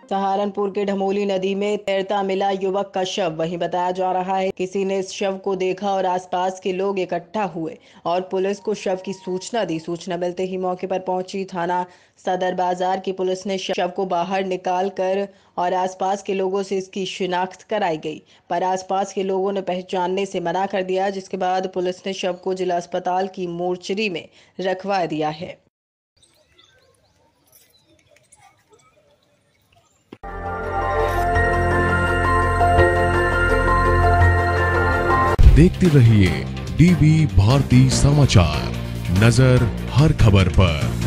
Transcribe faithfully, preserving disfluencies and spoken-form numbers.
सहारनपुर के ढमोली नदी में तैरता मिला युवक का शव। वहीं बताया जा रहा है किसी ने इस शव को देखा और आसपास के लोग इकट्ठा हुए और पुलिस को शव की सूचना दी। सूचना मिलते ही मौके पर पहुंची थाना सदर बाजार की पुलिस ने शव को बाहर निकाल कर और आसपास के लोगों से इसकी शिनाख्त कराई गई, पर आसपास के लोगों ने पहचानने से मना कर दिया, जिसके बाद पुलिस ने शव को जिला अस्पताल की मोर्चरी में रखवा दिया है। देखते रहिए डीवी भारती समाचार, नजर हर खबर पर।